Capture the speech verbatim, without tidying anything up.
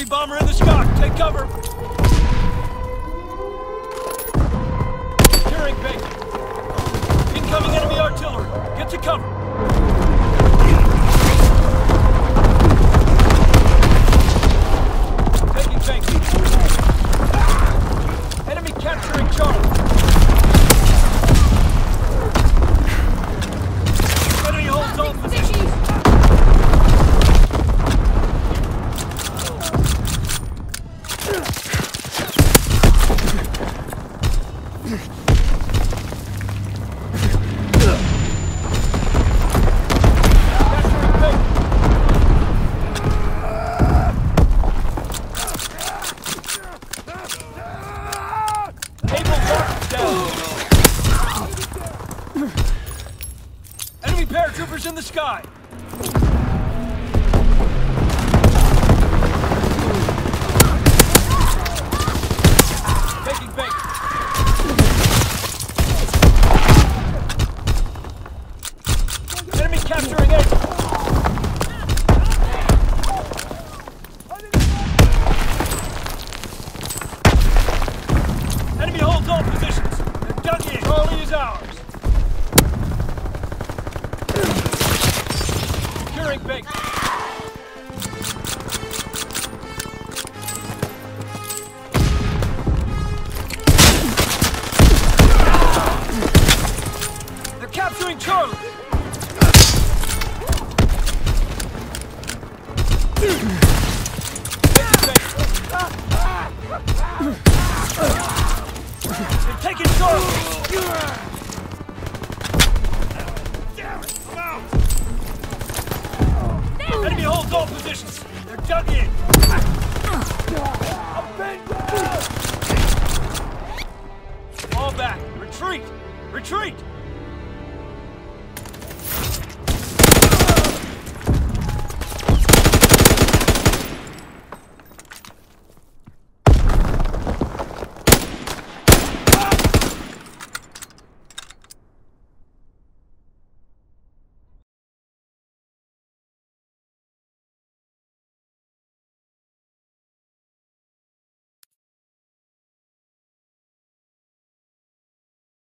Enemy bomber in the sky. Take cover. Securing base. Incoming enemy artillery. Get to cover. Taking base. Enemy capturing Charlie. Enemy holds all positions. Enemy paratroopers in the sky! Taking bait! Enemy capturing it! Enemy holds all positions! They're dug in! Charlie is ours! Securing bait. They're capturing Charlie. Taking bait. They're taking Charlie. Damn it! I'm out. Enemy holds all positions. They're dug in. Fall back. Retreat. Retreat.